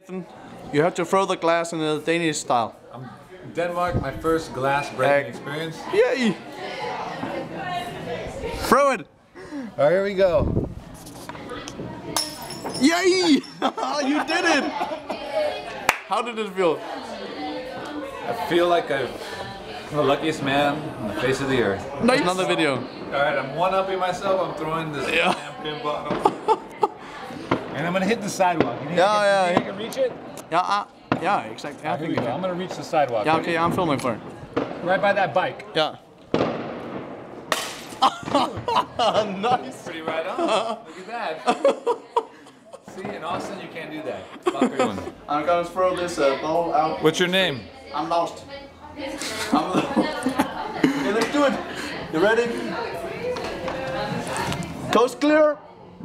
You have to throw the glass in the Danish style. Denmark, my first glass breaking experience. Yay! Throw it! Alright, here we go. Yay! You did it! How did it feel? I feel like I'm the luckiest man on the face of the earth. Nice. Another video. Alright, I'm one-upping myself. I'm throwing this damn pin bottle. And I'm gonna hit the sidewalk. You think you can reach it? Yeah, exactly. I think you can. I'm gonna reach the sidewalk. Yeah, okay, I'm filming for it. Right by that bike. Yeah. Nice. Pretty right on. Look at that. See, in Austin you can't do that. Fucker. I'm gonna throw this ball out. What's your name? I'm Laust. Okay, let's do it. You ready? Coast clear.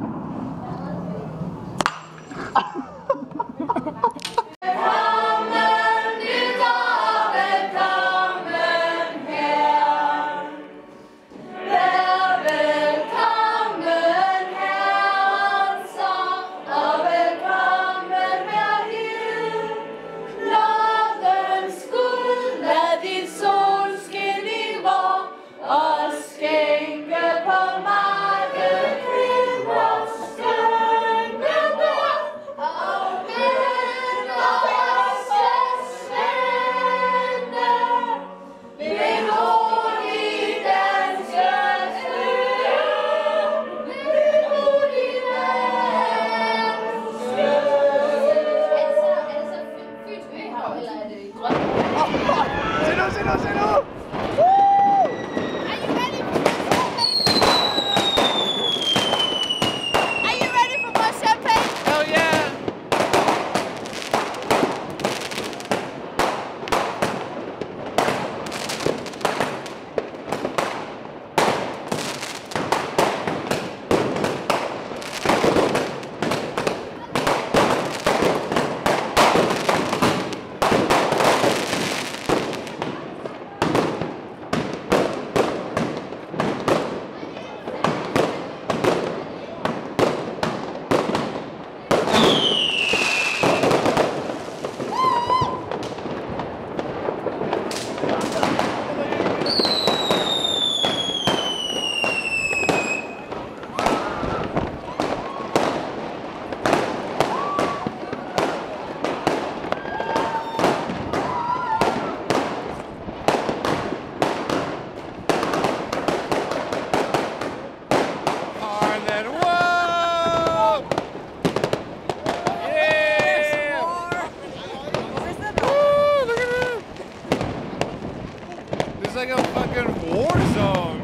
It's like a fucking war zone.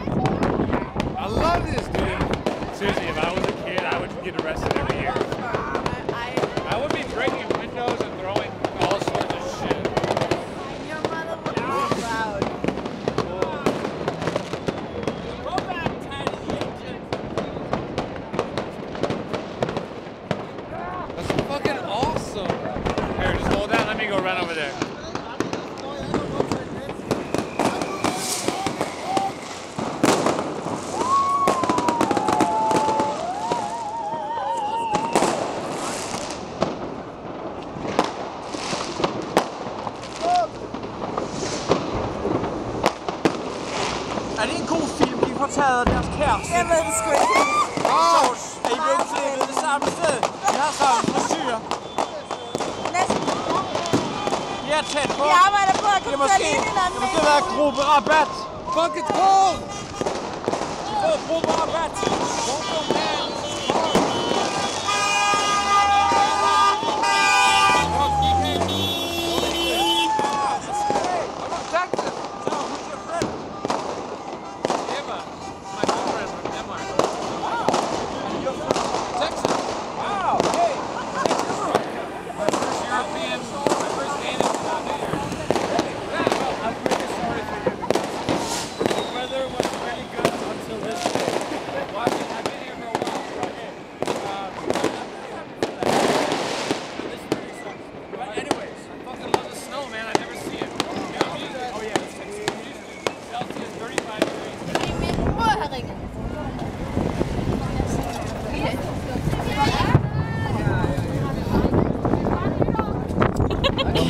I love this, dude. Seriously, if I was a kid, I would get arrested every year. I would be breaking windows and throwing all sorts of shit. Your mother would be proud. Go back, tiny engine. That's fucking awesome. Here, just hold down. Let me go run over there. Er det en god film, de får taget deres kæreste? Jeg ved det sgu ikke. Claus, er I blevet klippet det samme sted? Vi har samme frisyr. Næsten. Vi er tæt på. Vi arbejder på at komme til at ligne hinanden. Det måske være grupperabat. Fuck it, Paul! Vi får grupperabat. I've been here for a while.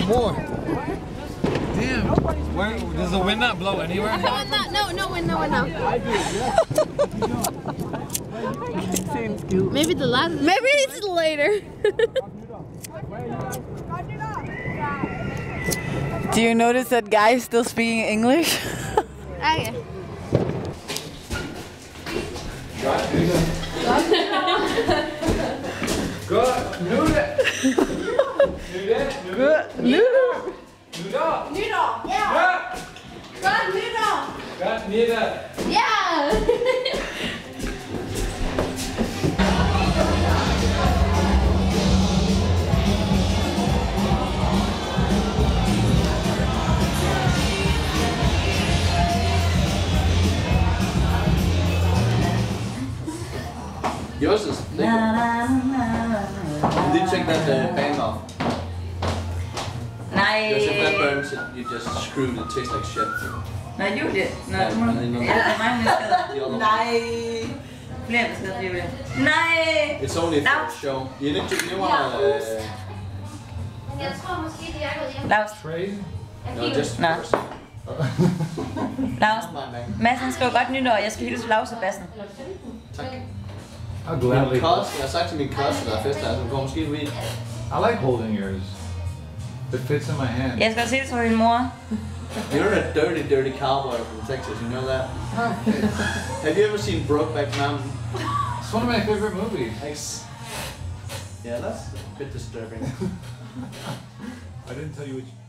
more. Damn. Where does the wind not blow anywhere? No wind. Maybe the last. Maybe it's later. Do you notice that guy is still speaking English? Okay. Good. Noodle. Yeah. Got neither. Yeah. Yours is thicker. You did check that band off. Nej. Because if that burns, you just screwed. It tastes like shit. Nej, Julie. Nej, Ja, men det er mange beskeder. The other Nej. Flere beskeder til Julie. Nej. It's only for Laust. show. You need to. You wanna? Men jeg tror måske, de er gået hjem. Laust. No, just No. first. Laust. Mads, han skriver godt nytår. Jeg skal hilse fra Laust og bassen. Tak. I'll Min gladly. cousin, jeg har sagt til min cousin, der er fest her, så hun kommer måske forbi. I like holding yours. It fits in my hand. Jeg skal også hilse fra min mor. You're a dirty cowboy from Texas, you know that? Have you ever seen Brokeback Mountain? It's one of my favorite movies. Yeah, that's a bit disturbing. I didn't tell you which.